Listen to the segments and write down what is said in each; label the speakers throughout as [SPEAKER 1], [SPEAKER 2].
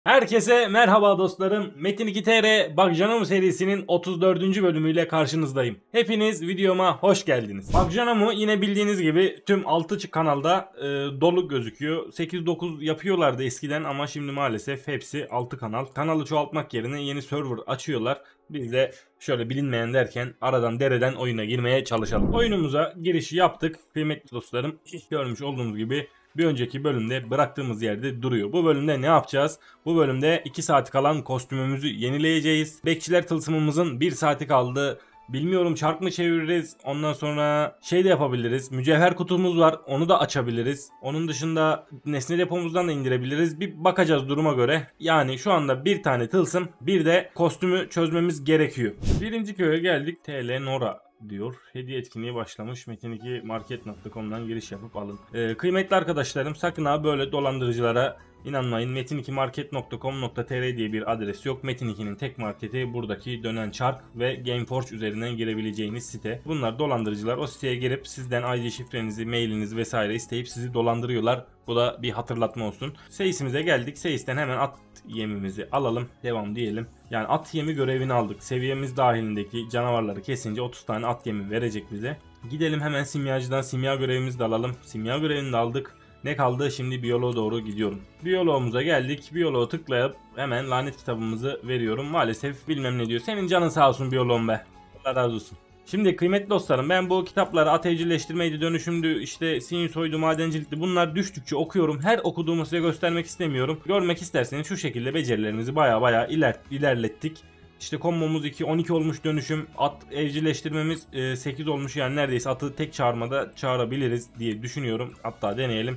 [SPEAKER 1] Herkese merhaba dostlarım. Metin 2 TR Bug serisinin 34. bölümüyle karşınızdayım. Hepiniz videoma hoş geldiniz. Bug yine bildiğiniz gibi tüm 6 kanalda dolu gözüküyor. 8-9 yapıyorlardı eskiden ama şimdi maalesef hepsi 6 kanal. Kanalı çoğaltmak yerine yeni server açıyorlar. Biz de şöyle bilinmeyen derken aradan dereden oyuna girmeye çalışalım. Oyunumuza girişi yaptık. Kıymetli dostlarım, görmüş olduğunuz gibi bir önceki bölümde bıraktığımız yerde duruyor. Bu bölümde ne yapacağız? Bu bölümde 2 saat kalan kostümümüzü yenileyeceğiz. Bekçiler tılsımımızın 1 saati kaldı. Bilmiyorum, çark mı çeviririz? Ondan sonra şey de yapabiliriz. Mücevher kutumuz var. Onu da açabiliriz. Onun dışında nesne depomuzdan da indirebiliriz. Bir bakacağız duruma göre. Yani şu anda bir tane tılsım, bir de kostümü çözmemiz gerekiyor. Birinci köye geldik. TL Nora diyor. Hediye etkinliği başlamış. Metin2market.com'dan giriş yapıp alın. Kıymetli arkadaşlarım, sakın ha böyle dolandırıcılara İnanmayın. Metin2market.com.tr diye bir adres yok. Metin2'nin tek marketi buradaki dönen çark ve Gameforge üzerinden girebileceğiniz site. Bunlar dolandırıcılar. O siteye girip sizden ID şifrenizi, mailinizi vesaire isteyip sizi dolandırıyorlar. Bu da bir hatırlatma olsun. Seyisimize geldik. Seyisten hemen at yemimizi alalım. Devam diyelim. Yani at yemi görevini aldık. Seviyemiz dahilindeki canavarları kesince 30 tane at yemi verecek bize. Gidelim hemen simyacıdan simya görevimizi de alalım. Simya görevini de aldık. Ne kaldı? Şimdi biyoloğa doğru gidiyorum. Biyoloğumuza geldik. Biyoloğa tıklayıp hemen lanet kitabımızı veriyorum. Maalesef bilmem ne diyor. Senin canın sağ olsun biyoloğum be. Allah razı olsun. Şimdi kıymetli dostlarım, ben bu kitapları at evcilleştirmeydi, dönüşümdü, işte sinusoydu, madencilikti, bunlar düştükçe okuyorum. Her okuduğumu size göstermek istemiyorum. Görmek isterseniz şu şekilde becerilerimizi baya ilerlettik. İşte kombomuz 2, 12 olmuş dönüşüm. At evcilleştirmemiz 8 olmuş, yani neredeyse atı tek çağırmada çağırabiliriz diye düşünüyorum. Hatta deneyelim.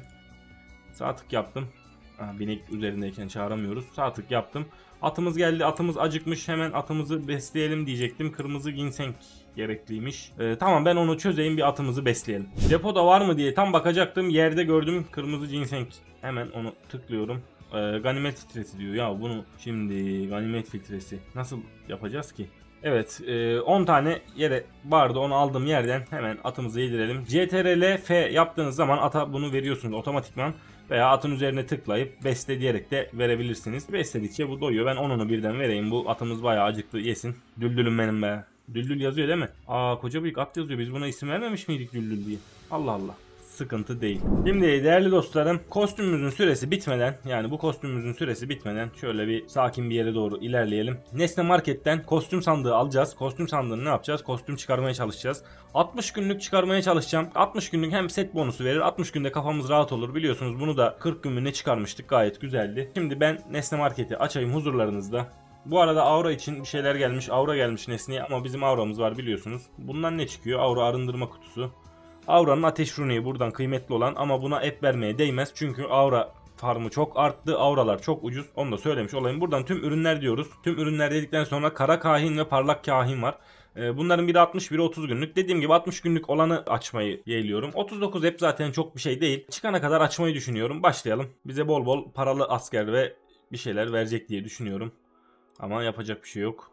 [SPEAKER 1] Sağ tık yaptım. Binek üzerindeyken çağıramıyoruz. Sağ tık yaptım. Atımız geldi. Atımız acıkmış. Hemen atımızı besleyelim diyecektim. Kırmızı ginseng gerekliymiş. Tamam, ben onu çözeyim, bir atımızı besleyelim. Depoda var mı diye tam bakacaktım. Yerde gördüm kırmızı ginseng. Hemen onu tıklıyorum. Ganimet filtresi diyor. Ya bunu şimdi ganimet filtresi nasıl yapacağız ki? Evet, 10 tane yere vardı, onu aldığım yerden hemen atımızı yedirelim. CTRL F yaptığınız zaman ata bunu veriyorsunuz otomatikman. Veya atın üzerine tıklayıp besle diyerek de verebilirsiniz. Besledikçe bu doyuyor. Ben onunu birden vereyim. Bu atımız bayağı acıktı, yesin. Düldülüm benim be. Düldül yazıyor değil mi? Koca büyük at yazıyor. Biz buna isim vermemiş miydik Düldül diye? Allah Allah. Sıkıntı değil. Şimdi değerli dostlarım, kostümümüzün süresi bitmeden, yani bu kostümümüzün süresi bitmeden şöyle bir sakin bir yere doğru ilerleyelim. Nesne Market'ten kostüm sandığı alacağız. Kostüm sandığını ne yapacağız? Kostüm çıkarmaya çalışacağız. 60 günlük çıkarmaya çalışacağım. 60 günlük hem set bonusu verir. 60 günde kafamız rahat olur. Biliyorsunuz bunu da 40 gün mü ne çıkarmıştık. Gayet güzeldi. Şimdi ben Nesne Market'i açayım huzurlarınızda. Bu arada aura için bir şeyler gelmiş. Aura gelmiş Nesne'ye ama bizim auramız var biliyorsunuz. Bundan ne çıkıyor? Aura arındırma kutusu. Aura'nın ateş runeyi buradan kıymetli olan, ama buna ep vermeye değmez. Çünkü aura farmı çok arttı. Auralar çok ucuz. Onu da söylemiş olayım. Buradan tüm ürünler diyoruz. Tüm ürünler dedikten sonra kara kahin ve parlak kahin var. Bunların biri 60, biri 30 günlük. Dediğim gibi 60 günlük olanı açmayı yeğliyorum. 39 hep zaten çok bir şey değil. Çıkana kadar açmayı düşünüyorum. Başlayalım. Bize bol bol paralı asker ve bir şeyler verecek diye düşünüyorum. Ama yapacak bir şey yok.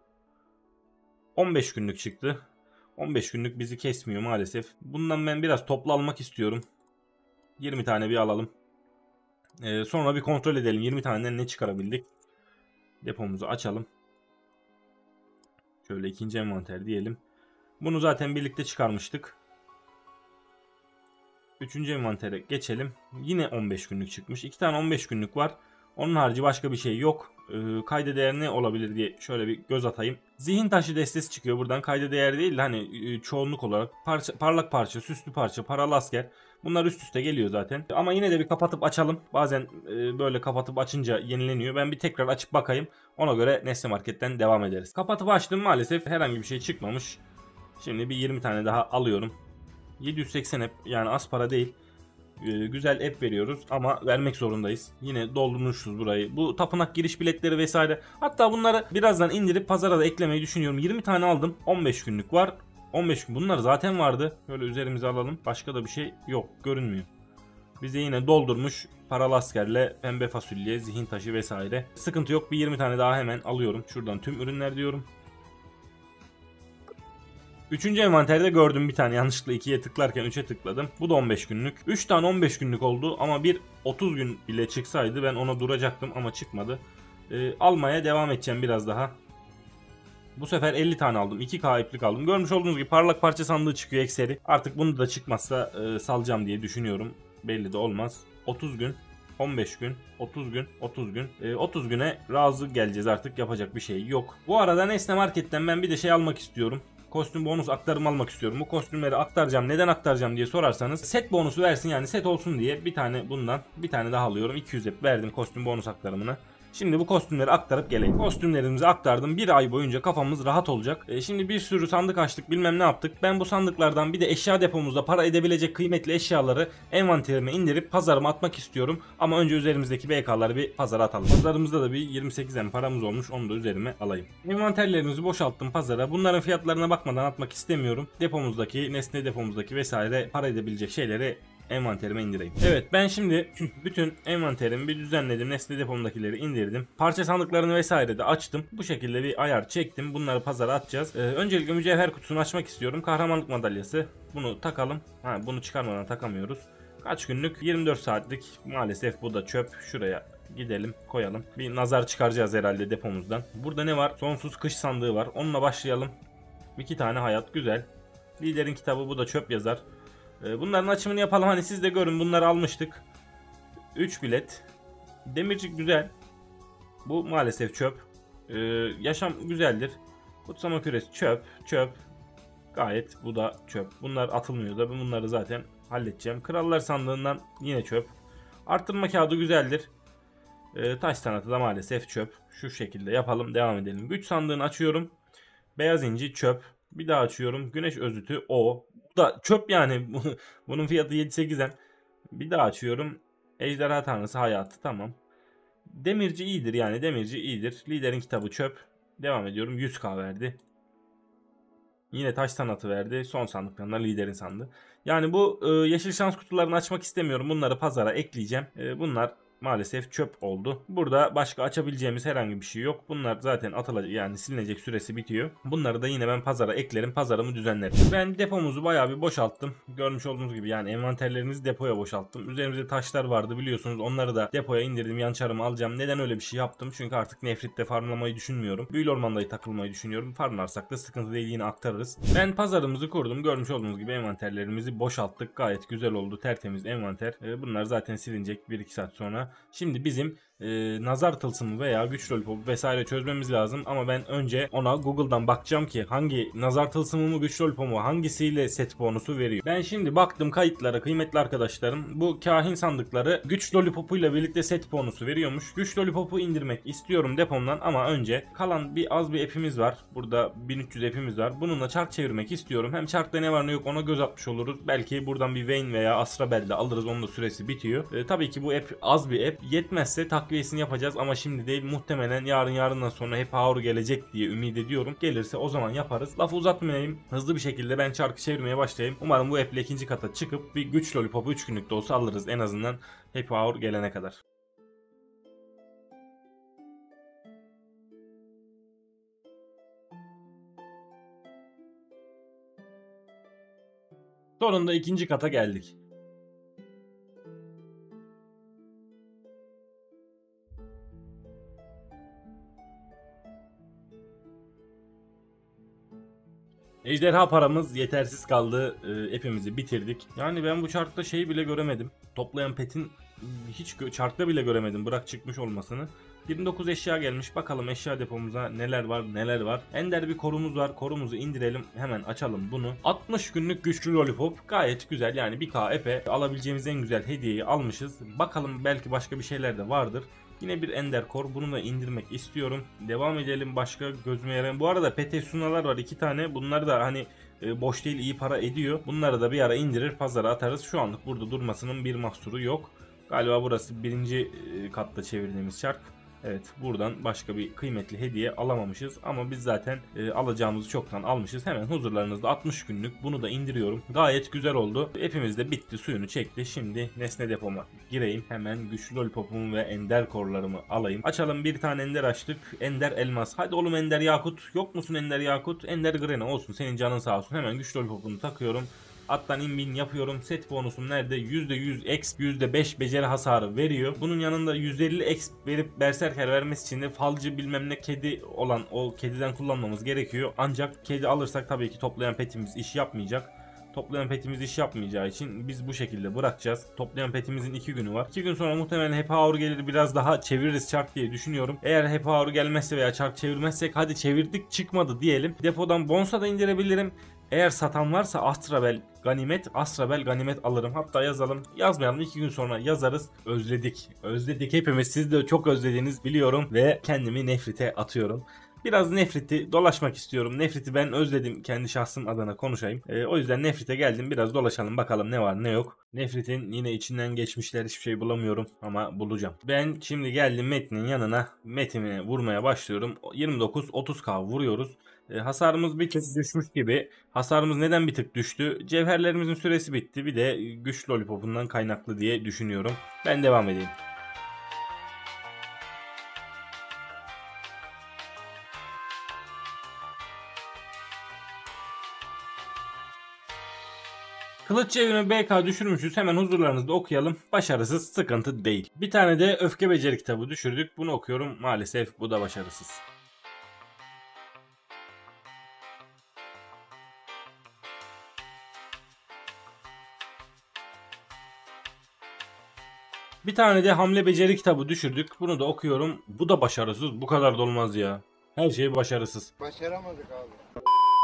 [SPEAKER 1] 15 günlük çıktı. 15 günlük bizi kesmiyor maalesef. Bundan ben biraz toplu almak istiyorum. 20 tane bir alalım. Sonra bir kontrol edelim 20 taneden ne çıkarabildik. Depomuzu açalım. Şöyle ikinci envanter diyelim. Bunu zaten birlikte çıkarmıştık. Üçüncü envantere geçelim. Yine 15 günlük çıkmış. 2 tane 15 günlük var. Onun harici başka bir şey yok. Kayda değer ne olabilir diye şöyle bir göz atayım. Zihin taşı destesi çıkıyor buradan. Kayda değer değil de hani çoğunluk olarak parlak parça, süslü parça, paralı asker. Bunlar üst üste geliyor zaten. Ama yine de bir kapatıp açalım. Bazen böyle kapatıp açınca yenileniyor. Ben bir tekrar açıp bakayım. Ona göre Nesne Market'ten devam ederiz. Kapatıp açtım, maalesef herhangi bir şey çıkmamış. Şimdi bir 20 tane daha alıyorum. 780 app, yani az para değil. Güzel app veriyoruz ama vermek zorundayız. Yine doldurmuşuz burayı. Bu tapınak giriş biletleri vesaire. Hatta bunları birazdan indirip pazara da eklemeyi düşünüyorum. 20 tane aldım. 15 günlük var. 15 gün. Bunlar zaten vardı. Böyle üzerimize alalım. Başka da bir şey yok. Görünmüyor. Bize yine doldurmuş. Paralı askerle pembe fasulye, zihin taşı vesaire. Sıkıntı yok. Bir 20 tane daha hemen alıyorum. Şuradan tüm ürünler diyorum. Üçüncü envanterde gördüm bir tane, yanlışlıkla 2'ye tıklarken 3'e tıkladım. Bu da 15 günlük. 3 tane 15 günlük oldu ama bir 30 gün bile çıksaydı ben ona duracaktım ama çıkmadı. Almaya devam edeceğim biraz daha. Bu sefer 50 tane aldım. 2K iplik aldım. Görmüş olduğunuz gibi parlak parça sandığı çıkıyor ekseri. Artık bunu da çıkmazsa salacağım diye düşünüyorum. Belli de olmaz. 30 gün, 15 gün, 30 gün, 30 gün. 30 güne razı geleceğiz artık, yapacak bir şey yok. Bu arada Nesne Market'ten ben bir de şey almak istiyorum. Kostüm bonus aktarım almak istiyorum. Bu kostümleri aktaracağım. Neden aktaracağım diye sorarsanız, set bonusu versin, yani set olsun diye bir tane bundan bir tane daha alıyorum. 200 hep verdim kostüm bonus aktarımına. Şimdi bu kostümleri aktarıp geleyim. Kostümlerimizi aktardım. Bir ay boyunca kafamız rahat olacak. Şimdi bir sürü sandık açtık, bilmem ne yaptık. Ben bu sandıklardan bir de eşya depomuzda para edebilecek kıymetli eşyaları envanterime indirip pazarıma atmak istiyorum. Ama önce üzerimizdeki BK'ları bir pazara atalım. Pazarımızda da bir 28'en paramız olmuş. Onu da üzerime alayım. Envanterlerimizi boşalttım pazara. Bunların fiyatlarına bakmadan atmak istemiyorum. Depomuzdaki, nesne depomuzdaki vesaire para edebilecek şeyleri envanterime indireyim. Evet, ben şimdi bütün envanterimi bir düzenledim. Nesne depomdakileri indirdim. Parça sandıklarını vesaire de açtım. Bu şekilde bir ayar çektim. Bunları pazara atacağız. Öncelikle mücevher kutusunu açmak istiyorum. Kahramanlık madalyası. Bunu takalım. Bunu çıkarmadan takamıyoruz. Kaç günlük? 24 saatlik. Maalesef bu da çöp. Şuraya gidelim, koyalım. Bir nazar çıkaracağız herhalde depomuzdan. Burada ne var? Sonsuz kış sandığı var. Onunla başlayalım. 2 tane hayat, güzel. Liderin kitabı, bu da çöp yazar. Bunların açımını yapalım, hani siz de görün, bunları almıştık. 3 bilet. Demircik güzel. Bu maalesef çöp. Yaşam güzeldir. Kutsama küresi çöp. Çöp. Gayet bu da çöp. Bunlar atılmıyor da, bunları zaten halledeceğim. Krallar sandığından yine çöp. Arttırma kağıdı güzeldir. Taş sanatı da maalesef çöp. Şu şekilde yapalım, devam edelim. Güç sandığını açıyorum. Beyaz inci çöp. Bir daha açıyorum. Güneş özütü o. Bu da çöp yani. Bunun fiyatı 7-8'den. Bir daha açıyorum. Ejderha tanrısı hayatı, tamam. Demirci iyidir, yani demirci iyidir. Liderin kitabı çöp. Devam ediyorum. 100k verdi. Yine taş sanatı verdi. Son sandıklarında liderin sandığı. Yani bu yeşil şans kutularını açmak istemiyorum. Bunları pazara ekleyeceğim. Bunlar maalesef çöp oldu. Burada başka açabileceğimiz herhangi bir şey yok. Bunlar zaten atılacak, yani silinecek süresi bitiyor. Bunları da yine ben pazara eklerim. Pazarımı düzenlerim. Ben depomuzu bayağı bir boşalttım. Görmüş olduğunuz gibi yani envanterlerimizi depoya boşalttım. Üzerimizde taşlar vardı biliyorsunuz. Onları da depoya indirdim. Yan çarımı alacağım. Neden öyle bir şey yaptım? Çünkü artık nefritte farmlamayı düşünmüyorum. Büyülü ormanda takılmayı düşünüyorum. Farmlarsak da sıkıntı değil, yine aktarırız. Ben pazarımızı kurdum. Görmüş olduğunuz gibi envanterlerimizi boşalttık. Gayet güzel oldu. Tertemiz envanter. Bunlar zaten silinecek 1-2 saat sonra. Şimdi bizim nazar tılsımı veya güç lollipopu vesaire çözmemiz lazım. Ama ben önce ona Google'dan bakacağım ki hangi nazar tılsımı mı güç lollipopu mu, hangisiyle set bonusu veriyor. Ben şimdi baktım kayıtlara kıymetli arkadaşlarım. Bu kahin sandıkları güç lollipopuyla birlikte set bonusu veriyormuş. Güç lollipopu indirmek istiyorum depomdan ama önce kalan az bir epimiz var. Burada 1300 epimiz var. Bununla çark çevirmek istiyorum. Hem çarkta ne var ne yok ona göz atmış oluruz. Belki buradan bir Vayne veya Astrabel de alırız. Onun da süresi bitiyor. Tabii ki bu ep az bir ep. Yetmezse takviyesini yapacağız ama şimdi değil. Muhtemelen yarından sonra hep power gelecek diye ümit ediyorum. Gelirse o zaman yaparız. Lafı uzatmayayım. Hızlı bir şekilde ben çarkı çevirmeye başlayayım. Umarım bu eple ikinci kata çıkıp bir güç lollipopu 3 günlük de olsa alırız en azından happy power gelene kadar. Sonunda ikinci kata geldik. Ejderha paramız yetersiz kaldı. Hepimizi bitirdik. Yani ben bu chartta şeyi bile göremedim. Toplayan petin hiç chartta bile göremedim. Bırak çıkmış olmasını. 29 eşya gelmiş. Bakalım eşya depomuza neler var neler var. Ender bir korumuz var. Korumuzu indirelim. Hemen açalım bunu. 60 günlük güçlü lollipop. Gayet güzel. Yani 1K epe alabileceğimiz en güzel hediyeyi almışız. Bakalım belki başka bir şeyler de vardır. Yine bir Ender Core. Bunu da indirmek istiyorum. Devam edelim. Başka gözüme yarayan. Bu arada Petesunalar var 2 tane. Bunlar da hani boş değil, iyi para ediyor. Bunları da bir ara indirir pazara atarız. Şu anlık burada durmasının bir mahsuru yok. Galiba burası birinci katta çevirdiğimiz çark. Evet, buradan başka bir kıymetli hediye alamamışız ama biz zaten alacağımızı çoktan almışız. Hemen huzurlarınızda 60 günlük bunu da indiriyorum. Gayet güzel oldu. Hepimiz de bitti, suyunu çekti. Şimdi nesne depoma gireyim. Hemen güçlü lollipopumu ve ender korlarımı alayım. Açalım, bir tane ender açtık. Ender elmas. Hadi oğlum ender yakut. Yok musun ender yakut? Ender grene olsun, senin canın sağ olsun. Hemen güçlü lollipopunu takıyorum. Attan inbin yapıyorum. Set bonusum nerede? %100 exp, %5 beceri hasarı veriyor. Bunun yanında 150 exp verip berserker vermesi için de falcı bilmem ne kedi olan o kediden kullanmamız gerekiyor. Ancak kedi alırsak tabii ki toplayan petimiz iş yapmayacak. Toplayan petimiz iş yapmayacağı için biz bu şekilde bırakacağız. Toplayan petimizin 2 günü var. 2 gün sonra muhtemelen happy hour gelir, biraz daha çeviririz çark diye düşünüyorum. Eğer happy hour gelmezse veya çark çevirmezsek hadi çevirdik çıkmadı diyelim. Depodan bonsa da indirebilirim. Eğer satan varsa Astrabel ganimet alırım. Hatta yazalım. Yazmayalım, 2 gün sonra yazarız. Özledik hepimiz, siz de çok özlediğiniz biliyorum ve kendimi nefrite atıyorum. Biraz nefriti dolaşmak istiyorum. Nefriti ben özledim, kendi şahsım adına konuşayım. O yüzden nefrite geldim, biraz dolaşalım bakalım ne var ne yok. Nefritin yine içinden geçmişler, hiçbir şey bulamıyorum ama bulacağım. Ben şimdi geldim Metin'in yanına. Metin'e vurmaya başlıyorum. 29-30k vuruyoruz. Hasarımız bir tık düşmüş gibi. Hasarımız neden bir tık düştü? Cevherlerimizin süresi bitti. Bir de güç lollipopundan kaynaklı diye düşünüyorum. Ben devam edeyim. Kılıç çevirme BK düşürmüşüz. Hemen huzurlarınızda okuyalım. Başarısız, sıkıntı değil. Bir tane de öfke beceri kitabı düşürdük. Bunu okuyorum. Maalesef bu da başarısız. Bir tane de hamle beceri kitabı düşürdük. Bunu da okuyorum. Bu da başarısız. Bu kadar da olmaz ya. Her şey başarısız.
[SPEAKER 2] Başaramadık abi.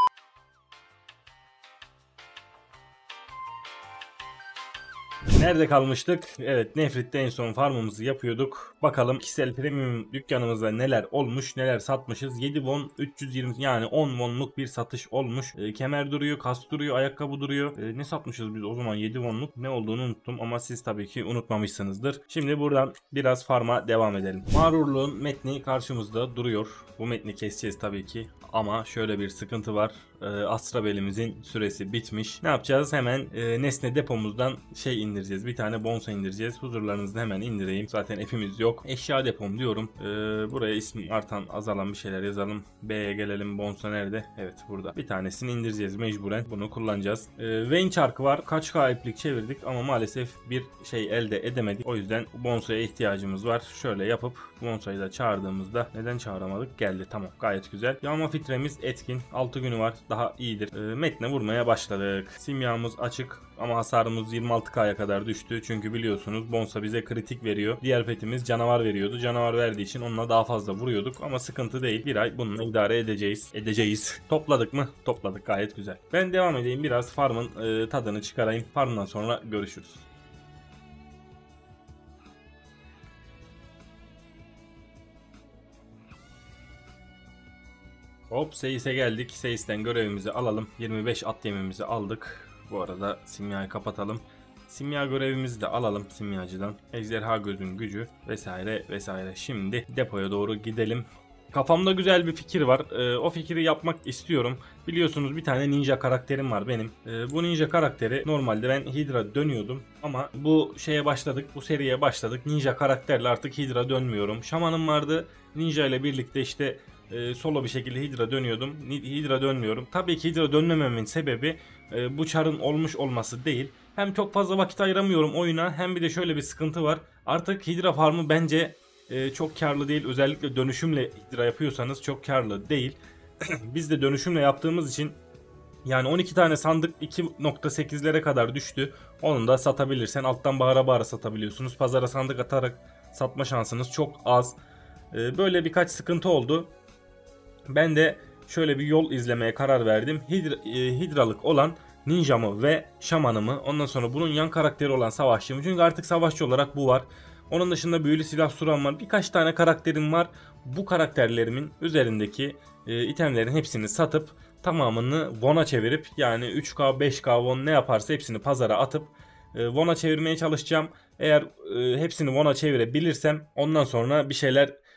[SPEAKER 1] Nerede kalmıştık? Evet, Nefrit'te en son farmımızı yapıyorduk. Bakalım kişisel premium dükkanımızda neler olmuş, neler satmışız. 7 won 320, yani 10 wonluk bir satış olmuş. Kemer duruyor, kas duruyor, ayakkabı duruyor. Ne satmışız biz o zaman 7 wonluk? Ne olduğunu unuttum ama siz tabii ki unutmamışsınızdır. Şimdi buradan biraz farma devam edelim. Mağrurluğun metni karşımızda duruyor. Bu metni keseceğiz tabii ki. Ama şöyle bir sıkıntı var. Astrabel'imizin süresi bitmiş. Ne yapacağız? Hemen nesne depomuzdan şey indireceğiz. Bir tane bonsa indireceğiz. Huzurlarınızda hemen indireyim. Zaten hepimiz yok. Eşya depom diyorum. Buraya isim artan azalan bir şeyler yazalım. B'ye gelelim. Bonsa nerede? Evet, burada. Bir tanesini indireceğiz mecburen. Bunu kullanacağız. Vayne çarkı var. Kaç K iplik çevirdik ama maalesef bir şey elde edemedik. O yüzden bonsaya ihtiyacımız var. Şöyle yapıp bonsayı da çağırdığımızda, neden çağıramadık? Geldi. Tamam. Gayet güzel. Yağma filtremiz etkin. 6 günü var. Daha iyidir. Metne vurmaya başladık. Simyamız açık ama hasarımız 26K'ya kadar düştü. Çünkü biliyorsunuz bonsa bize kritik veriyor. Diğer petimiz canavar veriyordu. Canavar verdiği için onunla daha fazla vuruyorduk. Ama sıkıntı değil. Bir ay bununla idare edeceğiz. Topladık mı? Topladık. Gayet güzel. Ben devam edeyim. Biraz farmın tadını çıkarayım. Farmdan sonra görüşürüz. Hop, Seyis'e geldik. Seyis'ten görevimizi alalım. 25 at yemimizi aldık. Bu arada simyayı kapatalım. Simya görevimizi de alalım simyacıdan. Ejderha gözün gücü vesaire vesaire. Şimdi depoya doğru gidelim. Kafamda güzel bir fikir var. O fikri yapmak istiyorum. Biliyorsunuz bir tane ninja karakterim var benim. Bu ninja karakteri normalde ben Hydra dönüyordum. Ama bu şeye başladık. Bu seriye başladık. Ninja karakterle artık Hydra dönmüyorum. Şamanım vardı. Ninja ile birlikte işte solo bir şekilde Hydra dönüyordum. Hydra dönmüyorum. Tabii ki Hydra dönmememin sebebi bu çarın olmuş olması değil. Hem çok fazla vakit ayıramıyorum oyuna, hem bir de şöyle bir sıkıntı var. Artık Hydra farmı bence çok karlı değil. Özellikle dönüşümle Hydra yapıyorsanız çok karlı değil. Biz de dönüşümle yaptığımız için yani 12 tane sandık 2.8'lere kadar düştü. Onu da satabilirsen alttan bağıra bağıra satabiliyorsunuz. Pazara sandık atarak satma şansınız çok az. Böyle birkaç sıkıntı oldu. Ben de şöyle bir yol izlemeye karar verdim. Hidralık olan ninjamı ve şamanımı, ondan sonra bunun yan karakteri olan savaşçımı. Çünkü artık savaşçı olarak bu var. Onun dışında büyülü silah suran var. Birkaç tane karakterim var. Bu karakterlerimin üzerindeki itemlerin hepsini satıp tamamını Won'a çevirip, yani 3K 5K Won ne yaparsa hepsini pazara atıp Won'a çevirmeye çalışacağım. Eğer hepsini Won'a çevirebilirsem ondan sonra bir şeyler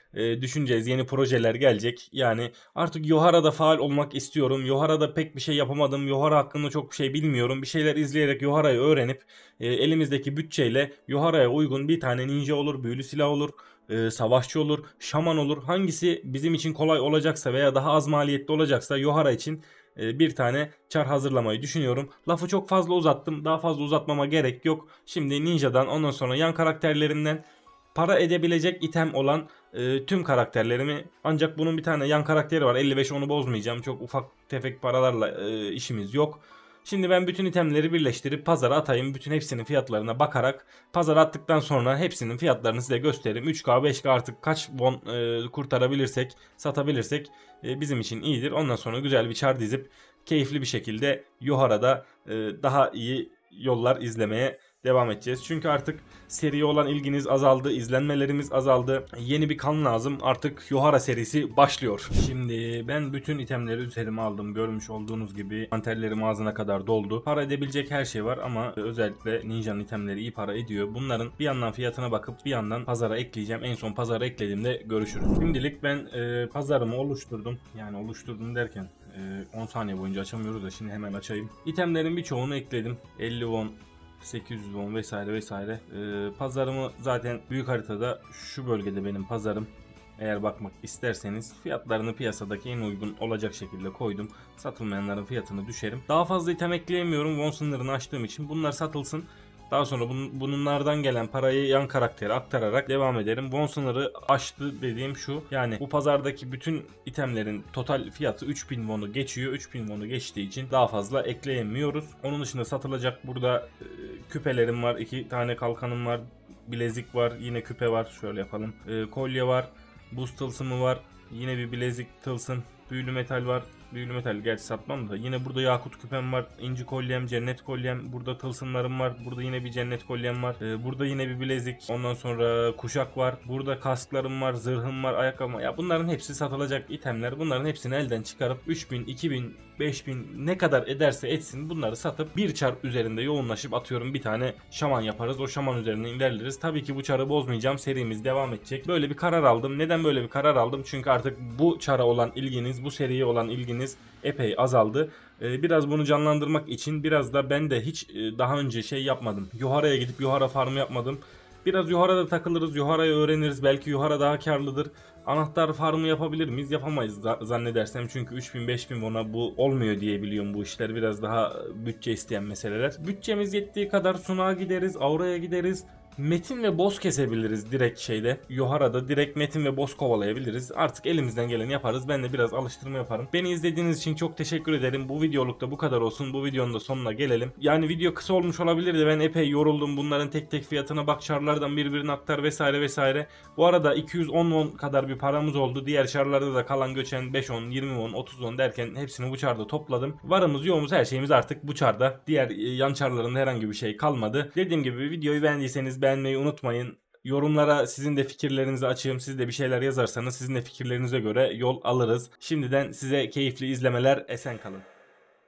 [SPEAKER 1] düşüneceğiz. Yeni projeler gelecek. Yani artık Yohara'da faal olmak istiyorum. Yohara'da pek bir şey yapamadım. Yohara hakkında çok bir şey bilmiyorum. Bir şeyler izleyerek Yohara'yı öğrenip elimizdeki bütçeyle Yohara'ya uygun bir tane ninja olur, büyülü silah olur, savaşçı olur, şaman olur. Hangisi bizim için kolay olacaksa veya daha az maliyetli olacaksa Yohara için bir tane çar hazırlamayı düşünüyorum. Lafı çok fazla uzattım. Daha fazla uzatmama gerek yok. Şimdi ninja'dan, ondan sonra yan karakterlerimden para edebilecek item olan tüm karakterlerimi, ancak bunun bir tane yan karakteri var 55, onu bozmayacağım. Çok ufak tefek paralarla işimiz yok. Şimdi ben bütün itemleri birleştirip pazara atayım. Bütün hepsinin fiyatlarına bakarak pazara attıktan sonra hepsinin fiyatlarını size gösteririm. 3K 5K artık kaç won kurtarabilirsek, satabilirsek bizim için iyidir. Ondan sonra güzel bir çar dizip keyifli bir şekilde Yohara'da daha iyi yollar izlemeye devam edeceğiz. Çünkü artık seriye olan ilginiz azaldı, izlenmelerimiz azaldı. Yeni bir kan lazım. Artık Yohara serisi başlıyor. Şimdi ben bütün itemleri üzerime aldım. Görmüş olduğunuz gibi manterlerim ağzına kadar doldu. Para edebilecek her şey var ama özellikle Ninja'nın itemleri iyi para ediyor. Bunların bir yandan fiyatına bakıp bir yandan pazara ekleyeceğim. En son pazara eklediğimde görüşürüz. Şimdilik ben pazarımı oluşturdum. Yani oluşturdum derken 10 saniye boyunca açamıyoruz da şimdi hemen açayım. İtemlerin birçoğunu ekledim. 50 won, 800 won vesaire vesaire. Pazarımı zaten büyük haritada şu bölgede benim pazarım. Eğer bakmak isterseniz fiyatlarını piyasadaki en uygun olacak şekilde koydum. Satılmayanların fiyatını düşerim. Daha fazla item ekleyemiyorum. Won sınırını aştığım için bunlar satılsın. Daha sonra bunlardan gelen parayı yan karaktere aktararak devam ederim. Won sınırı aştı dediğim şu. Yani bu pazardaki bütün itemlerin total fiyatı 3000 won'u geçiyor. 3000 won'u geçtiği için daha fazla ekleyemiyoruz. Onun dışında satılacak burada küpelerim var. 2 tane kalkanım var. Bilezik var. Yine küpe var. Şöyle yapalım. Kolye var. Buz tılsımı var. Yine bir bilezik tılsım. Büyülü metal var. Büyülü metal gerçi satmam da. Yine burada yakut küpem var. İnci kolyem, cennet kolyem. Burada tılsımlarım var. Burada yine bir cennet kolyem var. Burada yine bir bilezik. Ondan sonra kuşak var. Burada kasklarım var. Zırhım var. Ayakkabım var. Ya bunların hepsi satılacak itemler. Bunların hepsini elden çıkarıp 3000, 2000, 5000 ne kadar ederse etsin bunları satıp bir çar üzerinde yoğunlaşıp atıyorum bir tane şaman yaparız. O şaman üzerine ilerleriz. Tabii ki bu çarı bozmayacağım. Serimiz devam edecek. Böyle bir karar aldım. Neden böyle bir karar aldım? Çünkü artık bu çara olan ilginiz, bu seriye olan ilginiz epey azaldı. Biraz bunu canlandırmak için biraz da ben de hiç daha önce şey yapmadım. Yohara'ya gidip Yohara farmı yapmadım. Biraz Yohara'da takılırız. Yohara'yı öğreniriz. Belki Yohara daha karlıdır. Anahtar farmı yapabilir miyiz? Yapamayız zannedersem. Çünkü 3000-5000 won'a bu olmuyor diye biliyorum bu işler. Biraz daha bütçe isteyen meseleler. Bütçemiz yettiği kadar sunağa gideriz. Aura'ya gideriz. Metin ve boss kesebiliriz direkt şeyde. Yohara'da direkt metin ve boss kovalayabiliriz. Artık elimizden geleni yaparız. Ben de biraz alıştırma yaparım. Beni izlediğiniz için çok teşekkür ederim. Bu videolukta bu kadar olsun. Bu videonun da sonuna gelelim. Yani video kısa olmuş olabilir de ben epey yoruldum. Bunların tek tek fiyatına bak, çarlardan birbirine aktar vesaire vesaire. Bu arada 210 won kadar bir paramız oldu. Diğer çarlarda da kalan göçen 5 won, 20 won, 30 won derken hepsini bu çarda topladım. Varımız yoğumuz her şeyimiz artık bu çarda. Diğer yan çarlarında herhangi bir şey kalmadı. Dediğim gibi videoyu beğendiyseniz beğenmeyi unutmayın. Yorumlara sizin de fikirlerinizi açayım. Siz de bir şeyler yazarsanız sizin de fikirlerinize göre yol alırız. Şimdiden size keyifli izlemeler, esen kalın.